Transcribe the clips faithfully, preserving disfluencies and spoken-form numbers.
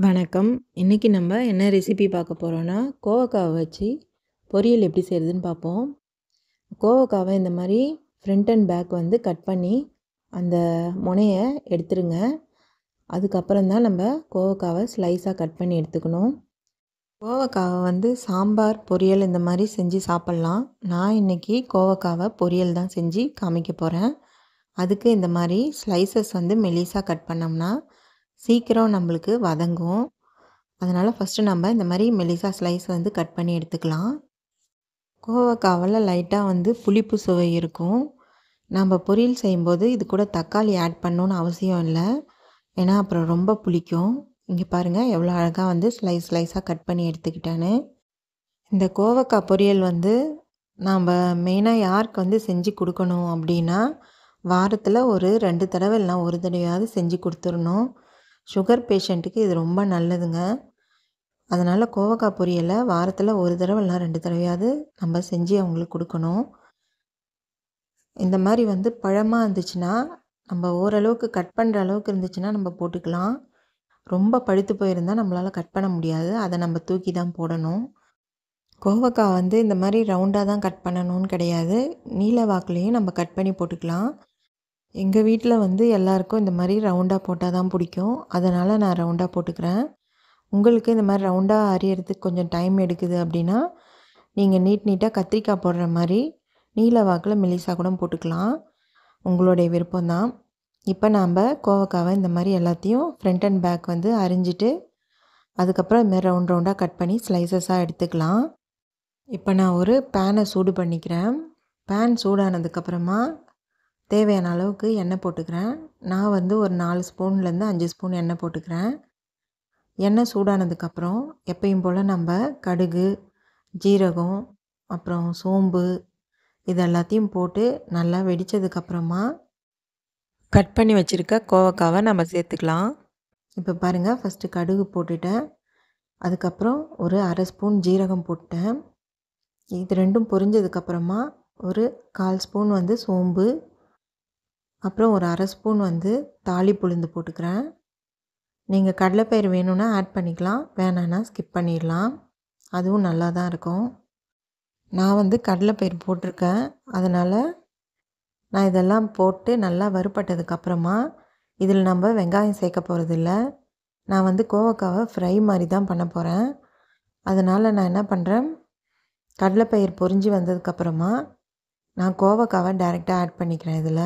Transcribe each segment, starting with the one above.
வணக்கம். இன்னைக்கு நம்ம என்ன ரெசிபி பார்க்க போறோம்னா, கோவக்காவ வச்சு பொரியல் எப்படி செய்றதுன்னு பார்ப்போம். கோவக்காவ இந்த மாரி ஃப்ரண்ட் அண்ட் பேக் வந்து கட் பண்ணி, அந்த முனைய எடுத்துருங்க. அதுக்கப்புறம் தான் நம்ம கோவக்காவ ஸ்லைஸாக கட் பண்ணி எடுத்துக்கணும். கோவக்காவ வந்து சாம்பார், பொரியல் இந்த மாதிரி செஞ்சு சாப்பிட்லாம். நான் இன்னைக்கு கோவக்காவ பொரியல் தான் செஞ்சு காமிக்க போகிறேன். அதுக்கு இந்த மாதிரி ஸ்லைசஸ் வந்து மெலிசாக கட் பண்ணோம்னா சீக்கிரம் நம்மளுக்கு வதங்கும். அதனால் ஃபஸ்ட்டு நம்ம இந்த மாதிரி மெலிசா ஸ்லைஸ் வந்து கட் பண்ணி எடுத்துக்கலாம். கோவக்காவில் லைட்டாக வந்து புளிப்பு சுவை இருக்கும். நம்ம பொரியல் செய்யும்போது இது கூட தக்காளி ஆட் பண்ணணுன்னு அவசியம் இல்லை. ஏன்னா அப்புறம் ரொம்ப புளிக்கும். இங்கே பாருங்கள் எவ்வளோ அழகாக வந்து ஸ்லைஸ் ஸ்லைஸாக கட் பண்ணி எடுத்துக்கிட்டேன்னு. இந்த கோவக்காய் பொரியல் வந்து நாம் மெயினாக யாருக்கு வந்து செஞ்சு கொடுக்கணும் அப்படின்னா, வாரத்தில் ஒரு ரெண்டு தடவை இல்லைனா ஒரு தடவையாவது செஞ்சு கொடுத்துடணும். சுகர் பேஷண்ட்டுக்கு இது ரொம்ப நல்லதுங்க. அதனால் கோவக்காய் பொரியலை வாரத்தில் ஒரு தடவை இல்லைனா ரெண்டு தடவையாவது நம்ம செஞ்சு அவங்களுக்கு கொடுக்கணும். இந்த மாதிரி வந்து பழமாக இருந்துச்சுன்னா நம்ம ஓரளவுக்கு கட் பண்ணுற அளவுக்கு இருந்துச்சுன்னா நம்ம போட்டுக்கலாம். ரொம்ப பழுத்து போயிருந்தால் நம்மளால் கட் பண்ண முடியாது. அதை நம்ம தூக்கி தான் போடணும். கோவக்காய் வந்து இந்த மாதிரி ரவுண்டாக தான் கட் பண்ணணும்னு கிடையாது. நீல வாக்குலேயும் நம்ம கட் பண்ணி போட்டுக்கலாம். எங்கள் வீட்டில் வந்து எல்லாருக்கும் இந்த மாதிரி ரவுண்டாக போட்டால் தான் பிடிக்கும். அதனால் நான் ரவுண்டாக போட்டுக்கிறேன். உங்களுக்கு இந்த மாதிரி ரவுண்டாக அரியறதுக்கு கொஞ்சம் டைம் எடுக்குது அப்படின்னா, நீங்கள் நீட் நீட்டாக கத்திரிக்காய் போடுற மாதிரி நீல வாக்கில் மெலிசாக கூட போட்டுக்கலாம். உங்களுடைய விருப்பம்தான். இப்போ நாம் கோவக்காவை இந்த மாதிரி எல்லாத்தையும் ஃப்ரண்ட் அண்ட் பேக் வந்து அரிஞ்சிட்டு, அதுக்கப்புறம் இந்த மாதிரி ரவுண்ட் ரவுண்டாக கட் பண்ணி ஸ்லைசஸாக எடுத்துக்கலாம். இப்போ நான் ஒரு பேனை சூடு பண்ணிக்கிறேன். பேன் சூடானதுக்கப்புறமா தேவையான அளவுக்கு எண்ணெய் போட்டுக்கிறேன். நான் வந்து ஒரு நாலு ஸ்பூன்லேருந்து அஞ்சு ஸ்பூன் எண்ணெய் போட்டுக்கிறேன். எண்ணெய் சூடானதுக்கப்புறம் எப்பயும் போல் நம்ம கடுகு, ஜீரகம், அப்புறம் சோம்பு இது எல்லாத்தையும் போட்டு நல்லா வெடித்ததுக்கப்புறமா கட் பண்ணி வச்சுருக்க கோவக்காவை நம்ம சேர்த்துக்கலாம். இப்போ பாருங்கள், ஃபஸ்ட்டு கடுகு போட்டுட்டேன். அதுக்கப்புறம் ஒரு அரை ஸ்பூன் ஜீரகம் போட்டேன். இது ரெண்டும் பொரிஞ்சதுக்கப்புறமா ஒரு கால் ஸ்பூன் வந்து சோம்பு, அப்புறம் ஒரு அரை ஸ்பூன் வந்து தாளிப்பு உளுந்து போட்டுக்கிறேன். நீங்கள் கடலைப்பயிறு வேணும்னா ஆட் பண்ணிக்கலாம், வேணான்னா ஸ்கிப் பண்ணிடலாம். அதுவும் நல்லா தான் இருக்கும். நான் வந்து கடலைப்பயிறு போட்டிருக்கேன். அதனால் நான் இதெல்லாம் போட்டு நல்லா வறுபட்டதுக்கப்புறமா இதில் நம்ம வெங்காயம் சேர்க்க போகிறதில்ல. நான் வந்து கோவக்காவை ஃப்ரை மாதிரி தான் பண்ண போகிறேன். அதனால் நான் என்ன பண்ணுறேன், கடலைப்பயிறு பொரிஞ்சு வந்ததுக்கப்புறமா நான் கோவக்காவை டைரெக்டாக ஆட் பண்ணிக்கிறேன் இதில்.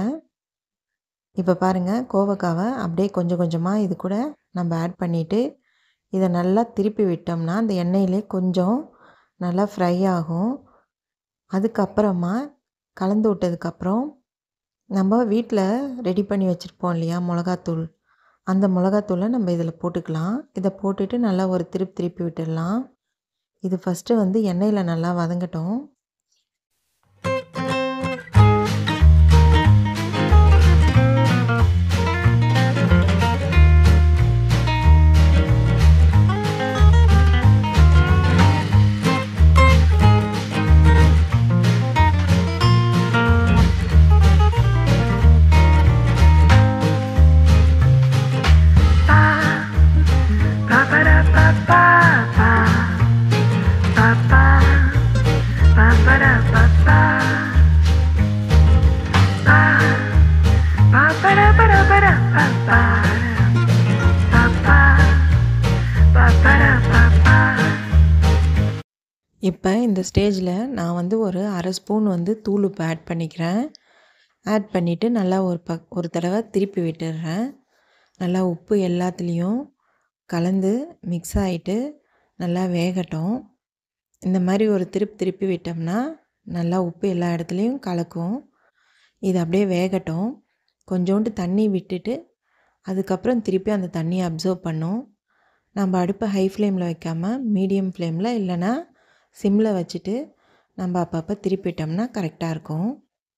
இப்போ பாருங்கள், கோவக்காவை அப்படியே கொஞ்சம் கொஞ்சமாக இது கூட நம்ம ஆட் பண்ணிவிட்டு இதை நல்லா திருப்பி விட்டோம்னா அந்த எண்ணெயிலே கொஞ்சம் நல்லா ஃப்ரை ஆகும். அதுக்கப்புறமா கலந்து விட்டதுக்கப்புறம் நம்ம வீட்டில் ரெடி பண்ணி வச்சுருப்போம் இல்லையா மிளகாத்தூள், அந்த மிளகாத்தூளை நம்ம இதில் போட்டுக்கலாம். இதை போட்டுட்டு நல்லா ஒரு திருப்பி திருப்பி விட்டுடலாம். இது ஃபஸ்ட்டு வந்து எண்ணெயில் நல்லா வதங்கட்டும். இப்போ இந்த ஸ்டேஜில் நான் வந்து ஒரு அரை ஸ்பூன் வந்து தூள் உப்பு ஆட் பண்ணிக்கிறேன். ஆட் பண்ணிவிட்டு நல்லா ஒரு பக் ஒரு தடவை திருப்பி விட்டுடுறேன். நல்லா உப்பு எல்லாத்துலேயும் கலந்து மிக்ஸ் ஆகிட்டு நல்லா வேகட்டும். இந்த மாதிரி ஒரு திருப்பி திருப்பி விட்டோம்னா நல்லா உப்பு எல்லா இடத்துலையும் கலக்கும். இது அப்படியே வேகட்டும். கொஞ்சோண்டு தண்ணி விட்டுட்டு அதுக்கப்புறம் திருப்பி அந்த தண்ணியை அப்சர்வ் பண்ணும். நம்ம அடுப்பை ஹை ஃப்ளேமில் வைக்காமல் மீடியம் ஃப்ளேமில் இல்லைன்னா சிம்மில் வச்சுட்டு நம்ம அப்பப்போ திருப்பிட்டோம்னா கரெக்டாக இருக்கும்.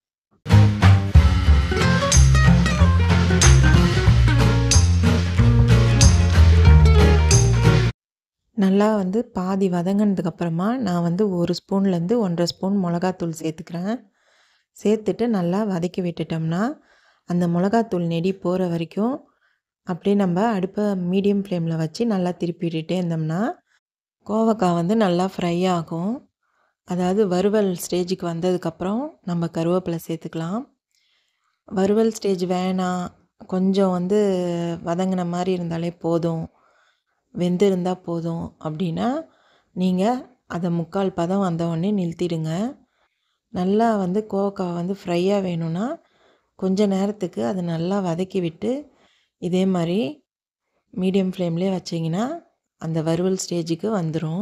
நல்லா வந்து பாதி வதங்கினதுக்கப்புறமா நான் வந்து ஒரு ஸ்பூன்லேருந்து ஒன்றரை ஸ்பூன் மிளகாத்தூள் சேர்த்துக்கிறேன். சேர்த்துட்டு நல்லா வதக்கி விட்டுட்டோம்னா அந்த மிளகாத்தூள் நெடி போகிற வரைக்கும் அப்படியே நம்ம அடுப்பை மீடியம் ஃப்ளேமில் வச்சு நல்லா திருப்பிட்டுட்டே இருந்தோம்னா கோவக்காய் வந்து நல்லா ஃப்ரை ஆகும். அதாவது வறுவல் ஸ்டேஜுக்கு வந்ததுக்கப்புறம் நம்ம கருவேப்பிலை சேர்த்துக்கலாம். வறுவல் ஸ்டேஜ் வேணாம், கொஞ்சம் வந்து வதங்கின மாதிரி இருந்தாலே போதும், வெந்திருந்தா போதும் அப்படின்னா நீங்கள் அதை முக்கால் பதம் வந்தவுடனே நிறுத்திடுங்க. நல்லா வந்து கோவக்காய் வந்து ஃப்ரையாக வேணும்னா கொஞ்ச நேரத்துக்கு அதை நல்லா வதக்கி விட்டு இதே மாதிரி மீடியம் ஃப்ளேம்லேயே வச்சிங்கன்னா அந்த வறுவல் ஸ்டேஜுக்கு வந்துடும்.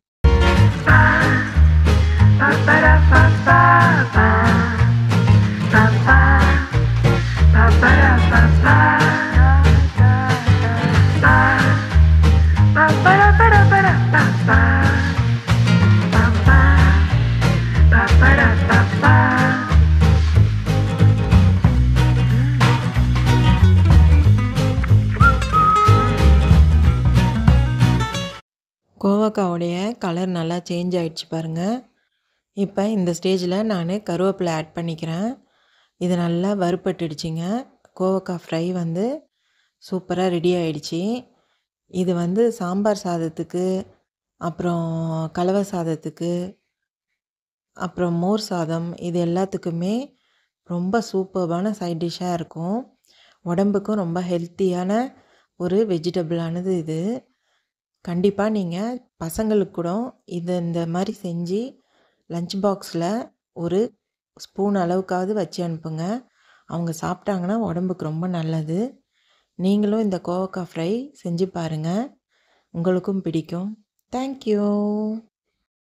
கோவக்காவுடைய கலர் நல்லா சேஞ்ச் ஆகிடுச்சு பாருங்கள். இப்போ இந்த ஸ்டேஜில் நான் கருவேப்பிலை ஆட் பண்ணிக்கிறேன். இது நல்லா வறுபட்டுடுச்சிங்க. கோவக்காய் ஃப்ரை வந்து சூப்பராக ரெடி ஆகிடுச்சி. இது வந்து சாம்பார் சாதத்துக்கு, அப்புறம் கலவை சாதத்துக்கு, அப்புறம் மோர் சாதம், இது எல்லாத்துக்குமே ரொம்ப சூப்பர்பான சைட் டிஷ்ஷாக இருக்கும். உடம்புக்கும் ரொம்ப ஹெல்த்தியான ஒரு வெஜிடபிளானது இது. கண்டிப்பாக நீங்கள் பசங்களுக்கு கூட இதை இந்த மாதிரி செஞ்சு லஞ்ச் பாக்ஸில் ஒரு ஸ்பூன் அளவுக்காவது வச்சு அனுப்புங்க. அவங்க சாப்பிட்டாங்கன்னா உடம்புக்கு ரொம்ப நல்லது. நீங்களும் இந்த கோவக்காய் ஃப்ரை செஞ்சு பாருங்கள், உங்களுக்கும் பிடிக்கும். தேங்க்யூ.